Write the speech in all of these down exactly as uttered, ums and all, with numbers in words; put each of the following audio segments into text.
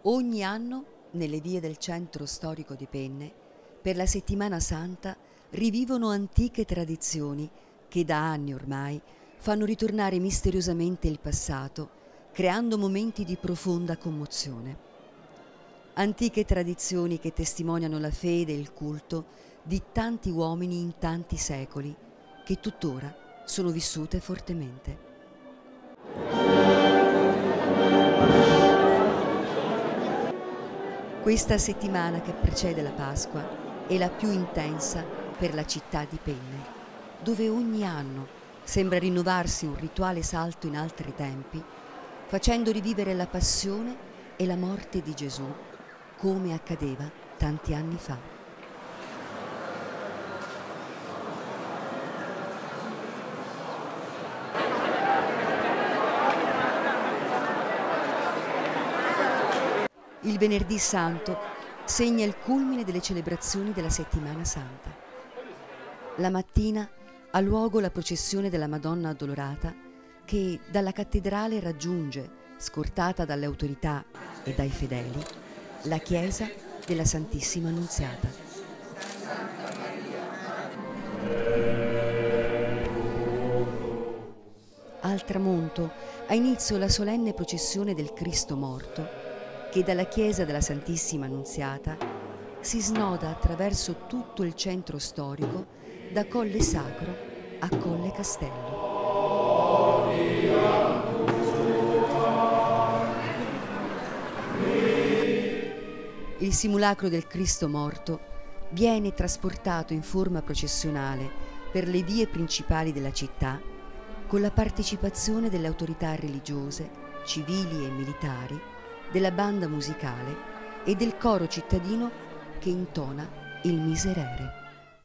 Ogni anno, nelle vie del centro storico di Penne, per la Settimana Santa rivivono antiche tradizioni che da anni ormai fanno ritornare misteriosamente il passato, creando momenti di profonda commozione. Antiche tradizioni che testimoniano la fede e il culto di tanti uomini in tanti secoli, che tuttora sono vissute fortemente. Questa settimana che precede la Pasqua è la più intensa per la città di Penne, dove ogni anno sembra rinnovarsi un rituale salto in altri tempi, facendo rivivere la passione e la morte di Gesù, come accadeva tanti anni fa. Il Venerdì Santo segna il culmine delle celebrazioni della Settimana Santa. La mattina ha luogo la processione della Madonna Addolorata che dalla cattedrale raggiunge, scortata dalle autorità e dai fedeli, la chiesa della Santissima Annunziata. Al tramonto ha inizio la solenne processione del Cristo morto che dalla chiesa della Santissima Annunziata si snoda attraverso tutto il centro storico da Colle Sacro a Colle Castello. Il simulacro del Cristo morto viene trasportato in forma processionale per le vie principali della città con la partecipazione delle autorità religiose, civili e militari, della banda musicale e del coro cittadino che intona il Miserere.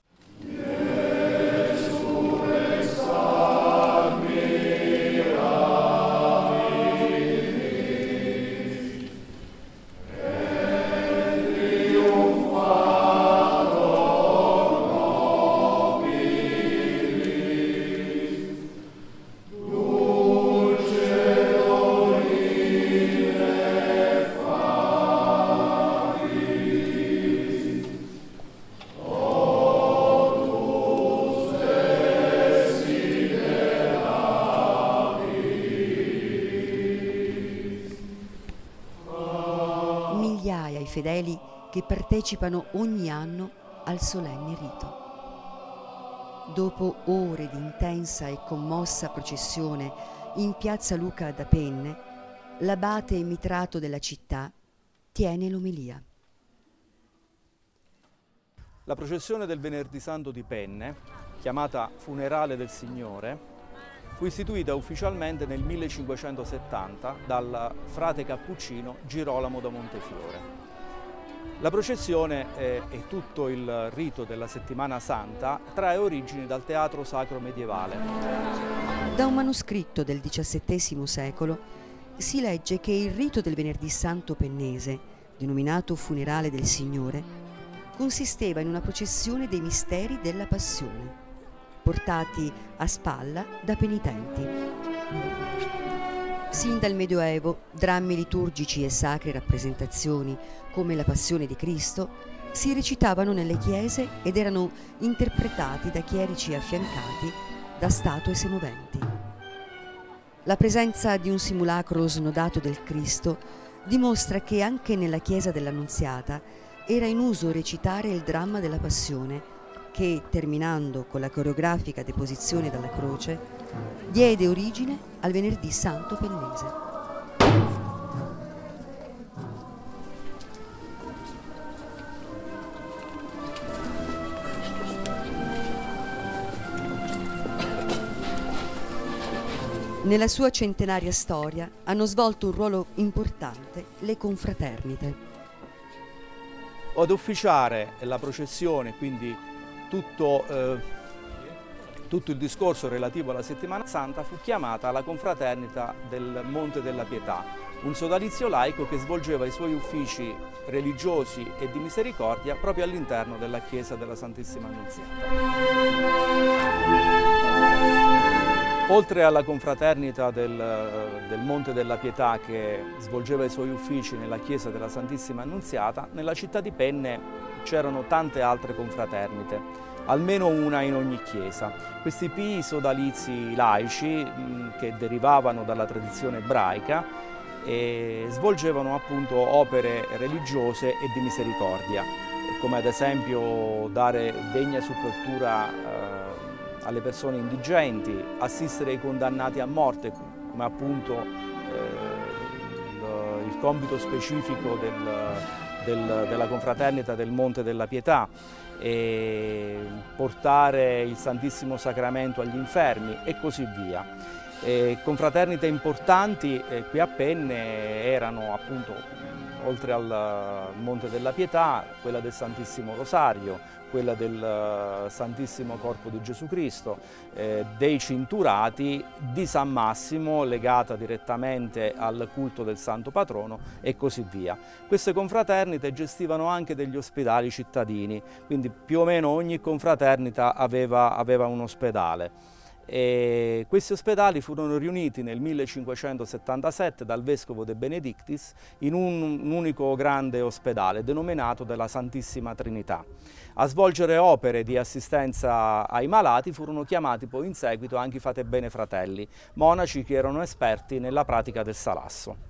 Migliaia i fedeli che partecipano ogni anno al solenne rito. Dopo ore di intensa e commossa processione in piazza Luca da Penne, l'abate emitrato della città tiene l'omelia. La processione del Venerdì Santo di Penne, chiamata Funerale del Signore, fu istituita ufficialmente nel millecinquecentosettanta dal frate cappuccino Girolamo da Montefiore. La processione eh, e tutto il rito della Settimana Santa trae origini dal teatro sacro medievale. Da un manoscritto del diciassettesimo secolo si legge che il rito del Venerdì Santo pennese, denominato Funerale del Signore, consisteva in una processione dei misteri della Passione, portati a spalla da penitenti. Sin dal Medioevo, drammi liturgici e sacre rappresentazioni, come la Passione di Cristo, si recitavano nelle chiese ed erano interpretati da chierici affiancati da statue semoventi. La presenza di un simulacro snodato del Cristo dimostra che anche nella chiesa dell'Annunziata era in uso recitare il dramma della Passione, che, terminando con la coreografica deposizione dalla croce, diede origine al Venerdì Santo pennese. Nella sua centenaria storia hanno svolto un ruolo importante le confraternite. Ad ufficiare la processione, quindi tutto, eh, tutto il discorso relativo alla Settimana Santa, fu chiamata la Confraternita del Monte della Pietà, un sodalizio laico che svolgeva i suoi uffici religiosi e di misericordia proprio all'interno della chiesa della Santissima Annunziata. Oltre alla confraternita del, del Monte della Pietà, che svolgeva i suoi uffici nella chiesa della Santissima Annunziata, nella città di Penne c'erano tante altre confraternite, almeno una in ogni chiesa. Questi pii sodalizi laici, mh, che derivavano dalla tradizione ebraica, e svolgevano appunto opere religiose e di misericordia, come ad esempio dare degna sepoltura eh, alle persone indigenti, assistere i condannati a morte, come appunto eh, il, il compito specifico del, del, della confraternita del Monte della Pietà, e portare il Santissimo Sacramento agli infermi e così via. E confraternite importanti eh, qui a Penne erano appunto, oltre al Monte della Pietà, quella del Santissimo Rosario, quella del Santissimo Corpo di Gesù Cristo, eh, dei Cinturati, di San Massimo, legata direttamente al culto del Santo Patrono e così via. Queste confraternite gestivano anche degli ospedali cittadini, quindi più o meno ogni confraternita aveva, aveva un ospedale. E questi ospedali furono riuniti nel millecinquecentosettantasette dal vescovo De Benedictis in un, un unico grande ospedale denominato della Santissima Trinità. A svolgere opere di assistenza ai malati furono chiamati poi in seguito anche i Fate Bene Fratelli, monaci che erano esperti nella pratica del salasso.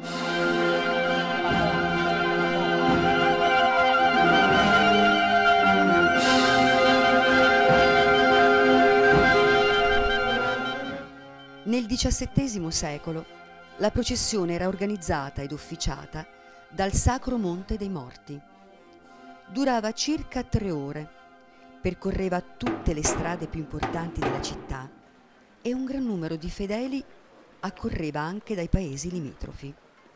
Nel diciassettesimo secolo la processione era organizzata ed officiata dal Sacro Monte dei Morti. Durava circa tre ore, percorreva tutte le strade più importanti della città e un gran numero di fedeli accorreva anche dai paesi limitrofi.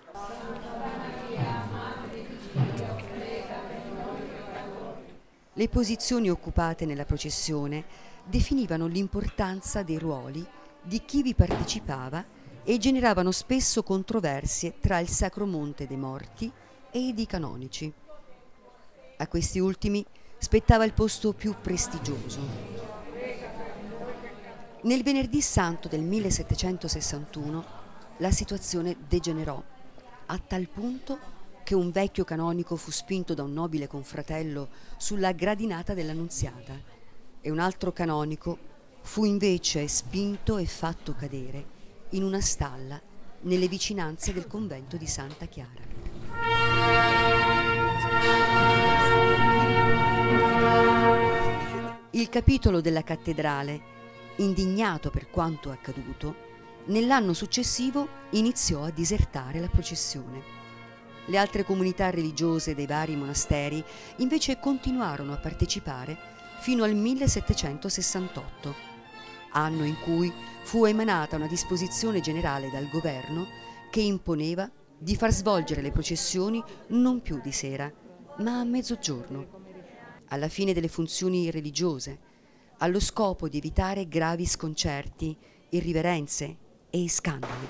Le posizioni occupate nella processione definivano l'importanza dei ruoli di chi vi partecipava e generavano spesso controversie tra il Sacro Monte dei Morti e i canonici. A questi ultimi spettava il posto più prestigioso. Nel Venerdì Santo del millesettecentosessantuno la situazione degenerò a tal punto che un vecchio canonico fu spinto da un nobile confratello sulla gradinata dell'Annunziata e un altro canonico fu invece spinto e fatto cadere in una stalla nelle vicinanze del convento di Santa Chiara. Il capitolo della cattedrale, indignato per quanto accaduto, nell'anno successivo iniziò a disertare la processione. Le altre comunità religiose dei vari monasteri invece continuarono a partecipare fino al millesettecentosessantotto, anno in cui fu emanata una disposizione generale dal governo che imponeva di far svolgere le processioni non più di sera, ma a mezzogiorno, alla fine delle funzioni religiose, allo scopo di evitare gravi sconcerti, irriverenze e scandali.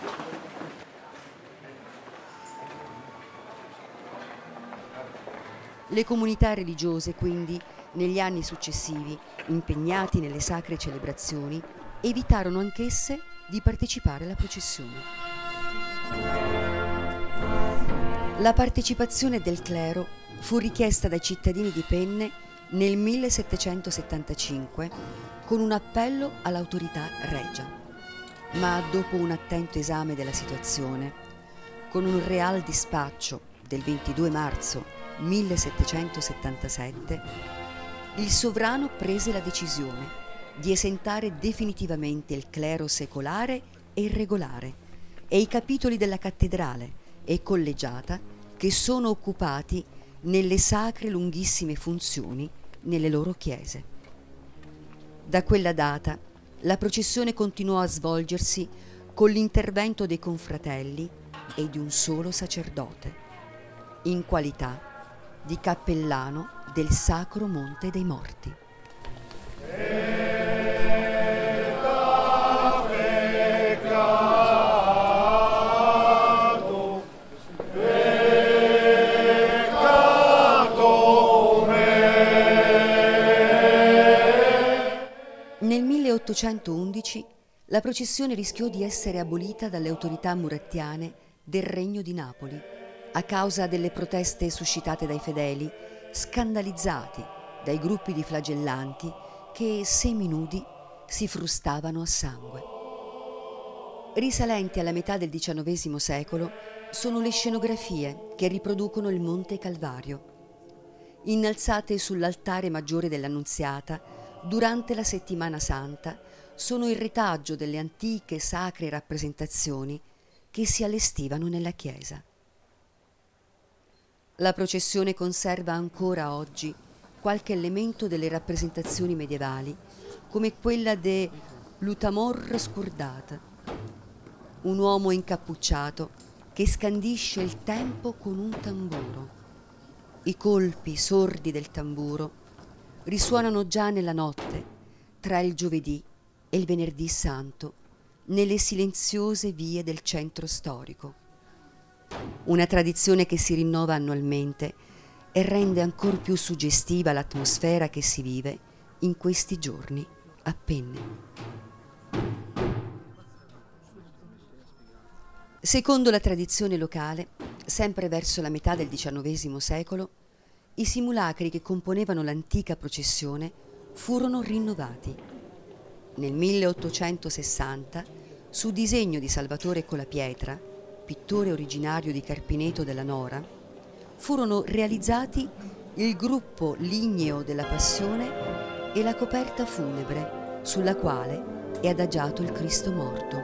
Le comunità religiose, quindi, negli anni successivi, impegnati nelle sacre celebrazioni, evitarono anch'esse di partecipare alla processione. La partecipazione del clero fu richiesta dai cittadini di Penne nel millesettecentosettantacinque con un appello all'autorità regia, ma dopo un attento esame della situazione, con un real dispaccio del ventidue marzo millesettecentosettantasette, il sovrano prese la decisione di esentare definitivamente il clero secolare e regolare e i capitoli della cattedrale e collegiata che sono occupati nelle sacre lunghissime funzioni nelle loro chiese. Da quella data la processione continuò a svolgersi con l'intervento dei confratelli e di un solo sacerdote, in qualità di cappellano del Sacro Monte dei Morti. Nel milleottocentoundici la processione rischiò di essere abolita dalle autorità murattiane del Regno di Napoli a causa delle proteste suscitate dai fedeli, scandalizzati dai gruppi di flagellanti che, seminudi, si frustavano a sangue. Risalenti alla metà del diciannovesimo secolo sono le scenografie che riproducono il Monte Calvario, innalzate sull'altare maggiore dell'Annunziata durante la Settimana Santa. Sono il retaggio delle antiche sacre rappresentazioni che si allestivano nella chiesa. La processione conserva ancora oggi qualche elemento delle rappresentazioni medievali, come quella de l'Utamor scordata, un uomo incappucciato che scandisce il tempo con un tamburo. I colpi sordi del tamburo risuonano già nella notte, tra il giovedì e il venerdì santo, nelle silenziose vie del centro storico. Una tradizione che si rinnova annualmente e rende ancor più suggestiva l'atmosfera che si vive in questi giorni a Penne. Secondo la tradizione locale, sempre verso la metà del diciannovesimo secolo, i simulacri che componevano l'antica processione furono rinnovati. Nel milleottocentosessanta, su disegno di Salvatore Colapietra, pittore originario di Carpineto della Nora, furono realizzati il gruppo ligneo della Passione e la coperta funebre sulla quale è adagiato il Cristo morto.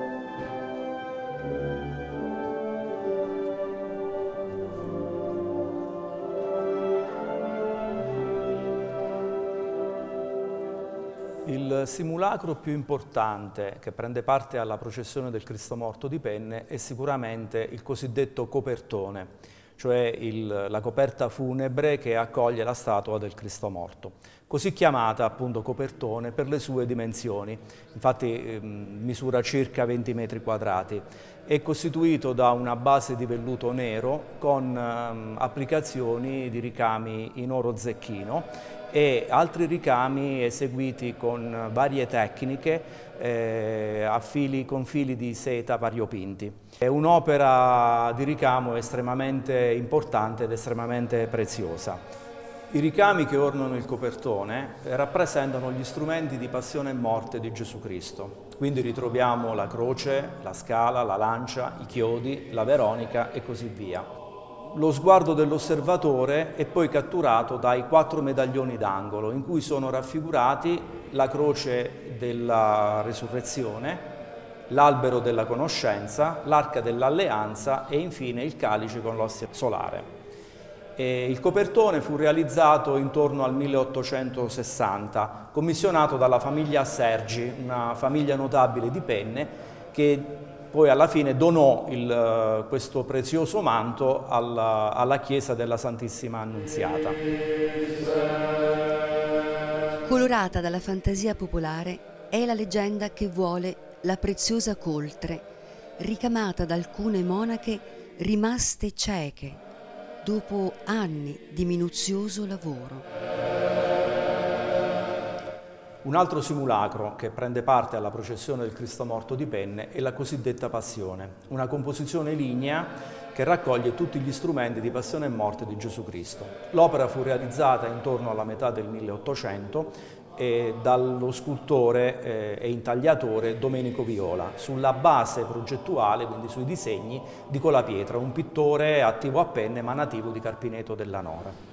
Il simulacro più importante che prende parte alla processione del Cristo morto di Penne è sicuramente il cosiddetto copertone, cioè il, la coperta funebre che accoglie la statua del Cristo morto, così chiamata appunto copertone per le sue dimensioni. Infatti eh, misura circa venti metri quadrati. È costituito da una base di velluto nero con eh, applicazioni di ricami in oro zecchino e altri ricami eseguiti con varie tecniche eh, a fili, con fili di seta variopinti. È un'opera di ricamo estremamente importante ed estremamente preziosa. I ricami che ornano il copertone rappresentano gli strumenti di passione e morte di Gesù Cristo. Quindi ritroviamo la croce, la scala, la lancia, i chiodi, la veronica e così via. Lo sguardo dell'osservatore è poi catturato dai quattro medaglioni d'angolo in cui sono raffigurati la croce della resurrezione, l'albero della conoscenza, l'arca dell'alleanza e infine il calice con l'ostia solare. E il copertone fu realizzato intorno al milleottocentosessanta, commissionato dalla famiglia Sergi, una famiglia notabile di Penne, che poi alla fine donò il, questo prezioso manto alla, alla chiesa della Santissima Annunziata. Colorata dalla fantasia popolare è la leggenda che vuole la preziosa coltre ricamata da alcune monache rimaste cieche dopo anni di minuzioso lavoro. Un altro simulacro che prende parte alla processione del Cristo morto di Penne è la cosiddetta Passione, una composizione lignea che raccoglie tutti gli strumenti di passione e morte di Gesù Cristo. L'opera fu realizzata intorno alla metà del milleottocento e dallo scultore eh, e intagliatore Domenico Viola, sulla base progettuale, quindi sui disegni, di Colapietra, un pittore attivo a Penne ma nativo di Carpineto della Nora.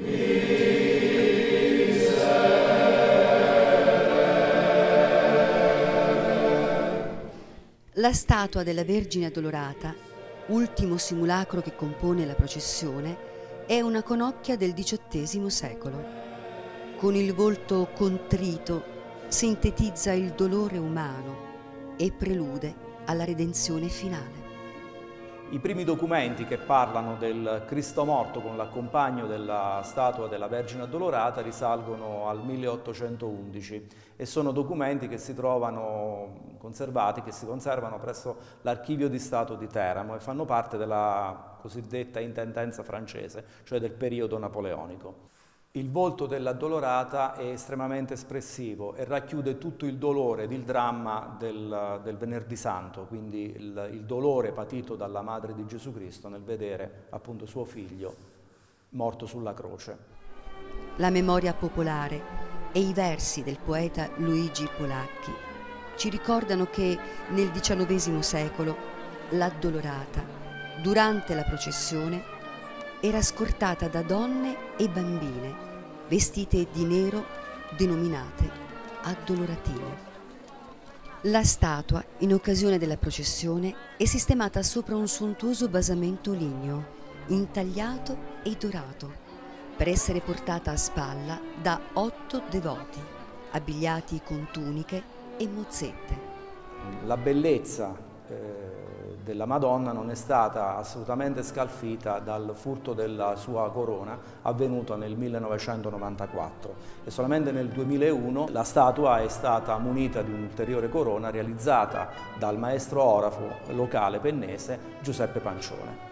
La statua della Vergine Addolorata, ultimo simulacro che compone la processione, è una conocchia del diciottesimo secolo. Con il volto contrito sintetizza il dolore umano e prelude alla redenzione finale. I primi documenti che parlano del Cristo morto con l'accompagno della statua della Vergine Addolorata risalgono al milleottocentoundici e sono documenti che si trovano conservati, che si conservano presso l'Archivio di Stato di Teramo e fanno parte della cosiddetta intendenza francese, cioè del periodo napoleonico. Il volto dell'Addolorata è estremamente espressivo e racchiude tutto il dolore ed il dramma del, del Venerdì Santo, quindi il, il dolore patito dalla madre di Gesù Cristo nel vedere appunto suo figlio morto sulla croce. La memoria popolare e i versi del poeta Luigi Polacchi ci ricordano che nel diciannovesimo secolo l'Addolorata, durante la processione, era scortata da donne e bambine vestite di nero, denominate addoloratine. La statua, in occasione della processione, è sistemata sopra un sontuoso basamento ligneo, intagliato e dorato, per essere portata a spalla da otto devoti, abbigliati con tuniche e mozzette. La bellezza eh, della Madonna non è stata assolutamente scalfita dal furto della sua corona avvenuto nel millenovecentonovantaquattro e solamente nel duemilauno la statua è stata munita di un'ulteriore corona realizzata dal maestro orafo locale pennese Giuseppe Pancione.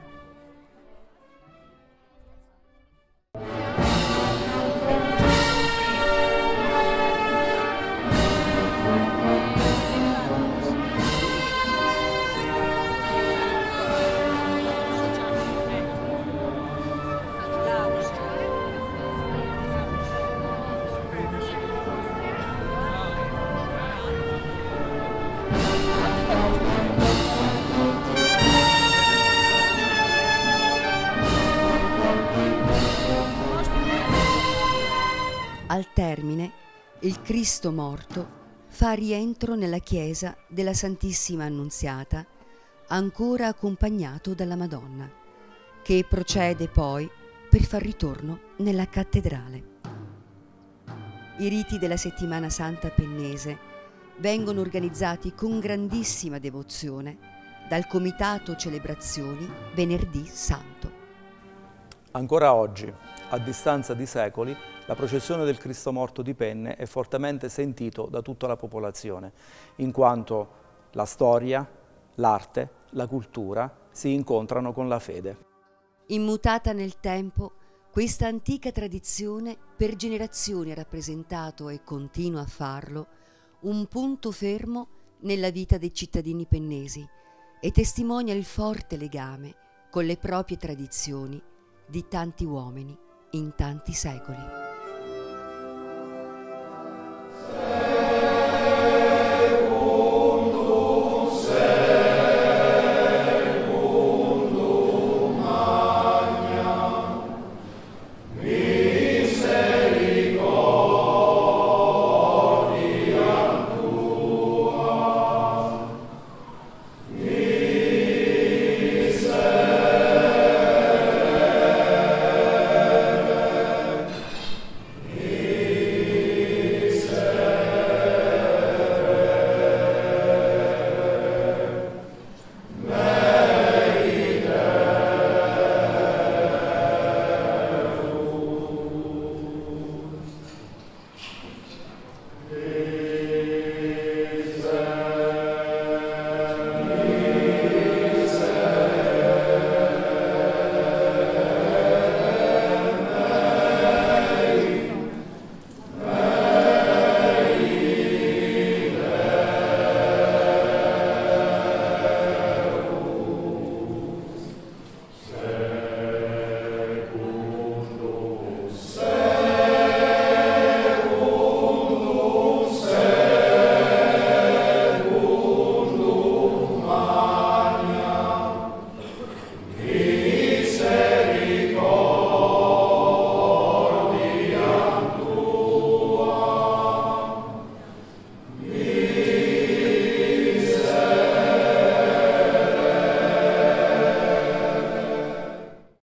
Al termine, il Cristo morto fa rientro nella chiesa della Santissima Annunziata, ancora accompagnato dalla Madonna, che procede poi per far ritorno nella cattedrale. I riti della Settimana Santa pennese vengono organizzati con grandissima devozione dal Comitato Celebrazioni Venerdì Santo. Ancora oggi, a distanza di secoli, la processione del Cristo morto di Penne è fortemente sentito da tutta la popolazione, in quanto la storia, l'arte, la cultura si incontrano con la fede. Immutata nel tempo, questa antica tradizione per generazioni ha rappresentato e continua a farlo un punto fermo nella vita dei cittadini pennesi e testimonia il forte legame con le proprie tradizioni di tanti uomini in tanti secoli.